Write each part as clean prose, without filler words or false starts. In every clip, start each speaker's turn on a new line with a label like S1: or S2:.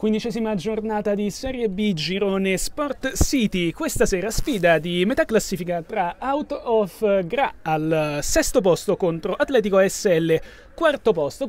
S1: 15ª giornata di Serie B Girone Sport City. Questa sera sfida di metà classifica tra Out of Gra al sesto posto contro Atletico ASL quarto posto.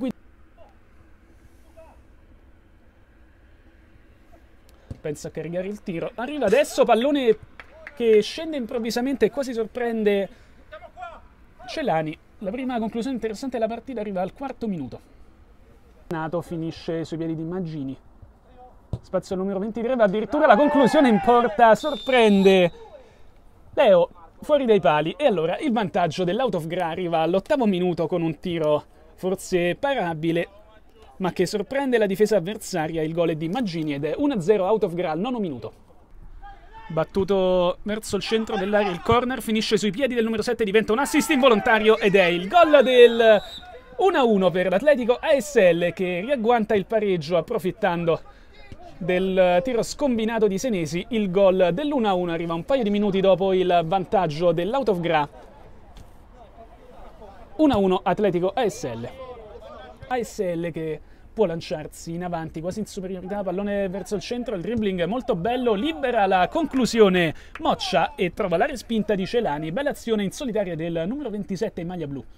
S1: Pensa a caricare il tiro. Arriva adesso, pallone che scende improvvisamente e quasi sorprende Celani. La prima conclusione interessante della partita arriva al quarto minuto. Nato finisce sui piedi di Maggini. Spazio numero 23, va addirittura la conclusione in porta, sorprende Leo fuori dai pali e allora il vantaggio dell'Out of Gra arriva all'8° minuto con un tiro forse parabile ma che sorprende la difesa avversaria. Il gol è di Maggini ed è 1-0 Out of Gra al 9° minuto. Battuto verso il centro dell'area il corner, finisce sui piedi del numero 7, diventa un assist involontario ed è il gol del 1-1 per l'Atletico ASL che riagguanta il pareggio approfittando del tiro scombinato di Senesi. Il gol dell'1-1 arriva un paio di minuti dopo il vantaggio dell'Out of Gra. 1-1 Atletico ASL. ASL che può lanciarsi in avanti quasi in superiorità, pallone verso il centro, il dribbling è molto bello, libera la conclusione Moccia e trova la respinta di Celani. Bella azione in solitaria del numero 27 in maglia blu.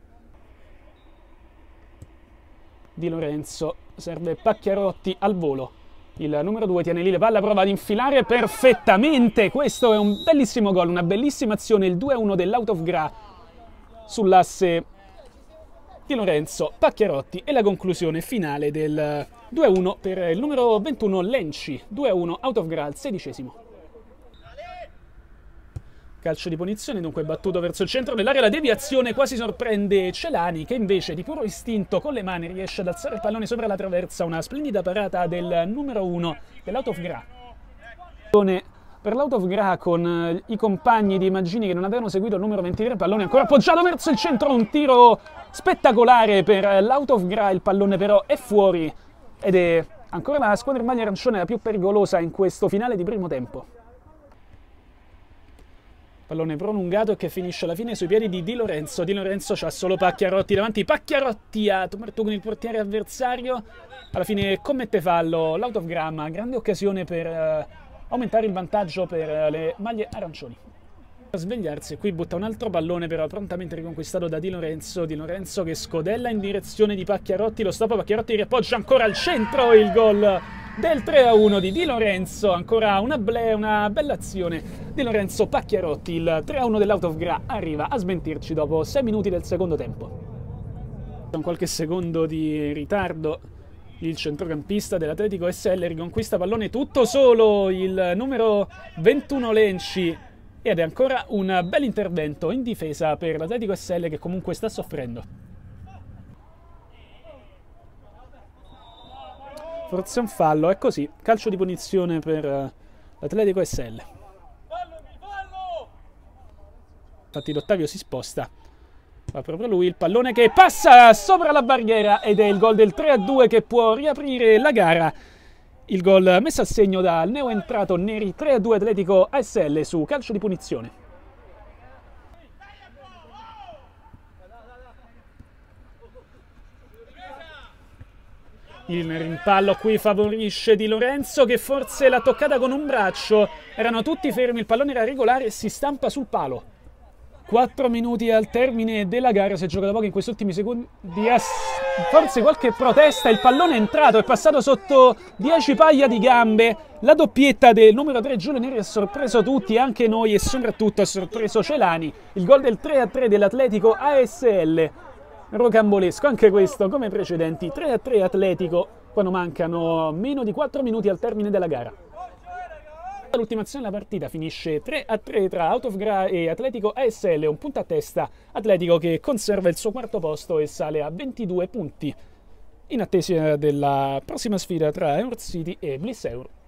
S1: Di Lorenzo, serve Pacchiarotti al volo. Il numero 2 tiene lì le palle, prova ad infilare perfettamente. Questo è un bellissimo gol, una bellissima azione, il 2-1 dell'Out of Gra sull'asse di Lorenzo Pacchiarotti e la conclusione finale del 2-1 per il numero 21 Lenci. 2-1 Out of Gra al 16°. Calcio di punizione, dunque battuto verso il centro dell'area, la deviazione quasi sorprende Celani che invece di puro istinto con le mani riesce ad alzare il pallone sopra la traversa. Una splendida parata del numero 1 dell'Out of Gra. Per l'Out of Gra con i compagni di Maggini che non avevano seguito il numero 23, pallone ancora appoggiato verso il centro, un tiro spettacolare per l'Out of Gra, il pallone però è fuori ed è ancora la squadra in maglia arancione la più pericolosa in questo finale di primo tempo. Pallone prolungato che finisce alla fine sui piedi di Di Lorenzo. Di Lorenzo c'ha solo Pacchiarotti davanti. Pacchiarotti a tu con il portiere avversario. Alla fine commette fallo l'Out of Gra, grande occasione per aumentare il vantaggio per le maglie arancioni. A svegliarsi e qui butta un altro pallone però prontamente riconquistato da Di Lorenzo. Di Lorenzo che scodella in direzione di Pacchiarotti. Lo stop, Pacchiarotti riappoggia ancora al centro. Il gol del 3-1 di Di Lorenzo, ancora una bella azione Di Lorenzo Pacchiarotti. Il 3-1 dell'Out of Gra arriva a smentirci dopo 6 minuti del secondo tempo. Con qualche secondo di ritardo il centrocampista dell'Atletico ASL riconquista pallone tutto solo, il numero 21 Lenci, ed è ancora un bel intervento in difesa per l'Atletico ASL che comunque sta soffrendo. Forse un fallo, è così, calcio di punizione per l'Atletico ASL. Infatti l'Ottavio si sposta, fa proprio lui, il pallone che passa sopra la barriera ed è il gol del 3-2 che può riaprire la gara. Il gol messo a segno dal neoentrato Neri, 3-2 Atletico ASL su calcio di punizione. Il rimpallo qui favorisce Di Lorenzo che forse l'ha toccata con un braccio, erano tutti fermi, il pallone era regolare e si stampa sul palo. 4 minuti al termine della gara, si è giocato poco in questi ultimi secondi, forse qualche protesta, il pallone è entrato, è passato sotto 10 paia di gambe, la doppietta del numero 3 Giulio Neri ha sorpreso tutti, anche noi, e soprattutto ha sorpreso Celani. Il gol del 3-3 dell'Atletico ASL, rocambolesco anche questo come i precedenti. 3-3 Atletico quando mancano meno di 4 minuti al termine della gara. L'ultima azione della partita finisce 3-3 tra Out of Gra e Atletico ASL, un punto a testa Atletico che conserva il suo quarto posto e sale a 22 punti in attesa della prossima sfida tra Eur City e Bliss Euro.